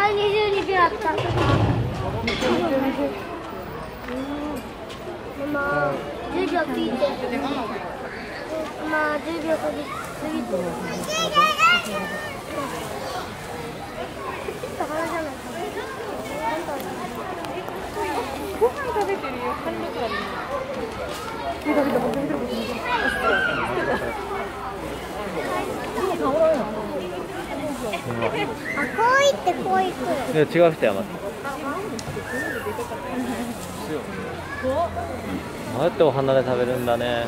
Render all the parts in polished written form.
22秒あった。今10秒聞いて。今10秒過ぎて。 ご飯食べてるよ。貫禄あるね。 あ、こう行ってこう行く。 いや違う人やまた。どうやってお花で食べるんだね。 違う。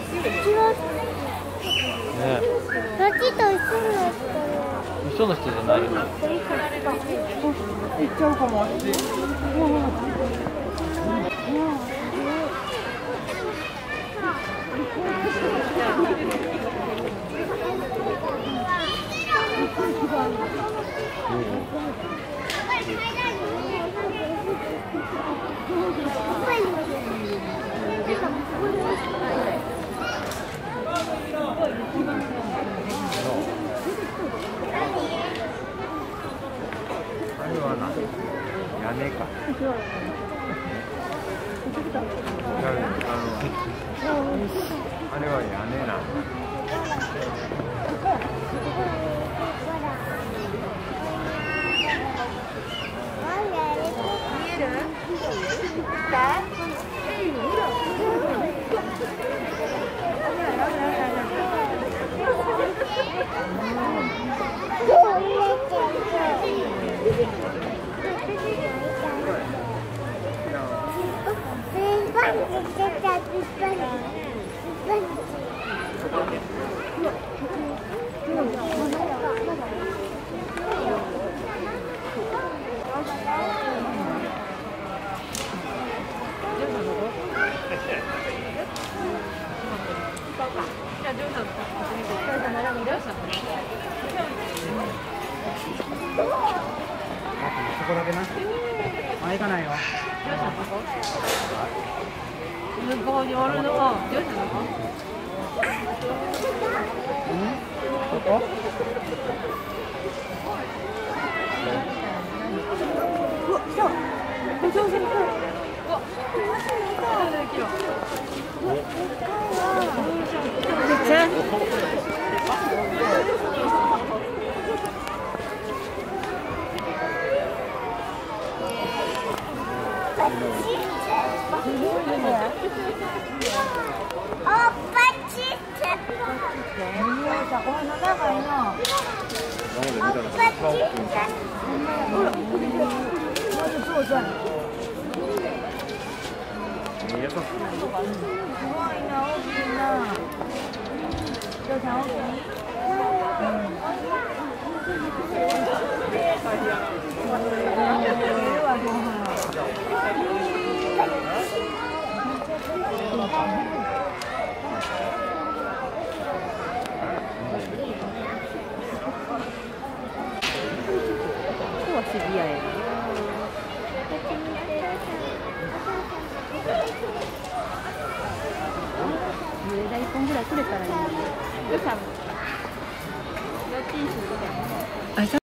ね、 どっちと一緒のやつかな。 一緒の人じゃないよ。 行っちゃうかも。 屋根か。あれは屋根なんだ。そこだけな。行かないよ。 向こうにおるのはどうしたの？ ここ？ うわ、来た。上手に来る。うわ。めっちゃ。お花長いな。そうじゃん。すごいな、大きいな。どうちゃん大きい？シビアや。枝1本ぐらいくれたらいい。どうしたの？